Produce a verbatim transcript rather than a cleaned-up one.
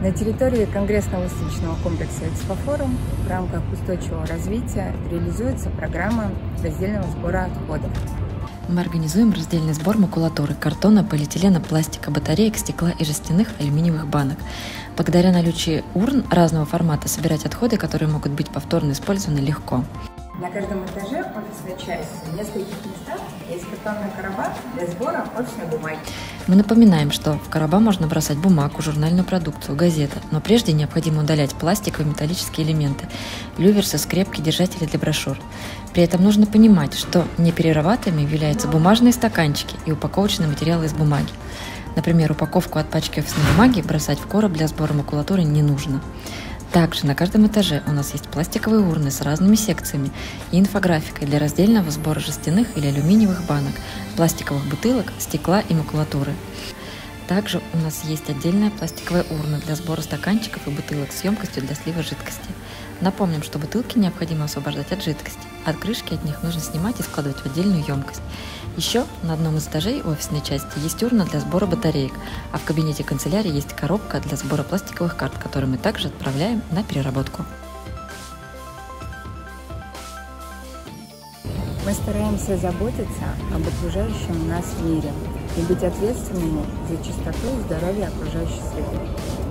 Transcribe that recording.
На территории конгрессно-выставочного комплекса «Экспофорум» в рамках устойчивого развития реализуется программа раздельного сбора отходов. Мы организуем раздельный сбор макулатуры, картона, полиэтилена, пластика, батареек, стекла и жестяных алюминиевых банок. Благодаря наличию урн разного формата собирать отходы, которые могут быть повторно использованы, легко. На каждом этаже офисной части в нескольких местах есть картонный короба для сбора офисной бумаги. Мы напоминаем, что в короба можно бросать бумагу, журнальную продукцию, газеты, но прежде необходимо удалять пластиковые и металлические элементы, люверсы, скрепки, держатели для брошюр. При этом нужно понимать, что неперерабатываемыми являются бумажные стаканчики и упаковочные материалы из бумаги. Например, упаковку от пачки офисной бумаги бросать в короб для сбора макулатуры не нужно. Также на каждом этаже у нас есть пластиковые урны с разными секциями и инфографикой для раздельного сбора жестяных или алюминиевых банок, пластиковых бутылок, стекла и макулатуры. Также у нас есть отдельная пластиковая урна для сбора стаканчиков и бутылок с емкостью для слива жидкости. Напомним, что бутылки необходимо освобождать от жидкости, а крышки от них нужно снимать и складывать в отдельную емкость. Еще на одном из этажей офисной части есть урна для сбора батареек, а в кабинете канцелярии есть коробка для сбора пластиковых карт, которые мы также отправляем на переработку. Мы стараемся заботиться об окружающем нас мире и быть ответственными за чистоту и здоровье окружающей среды.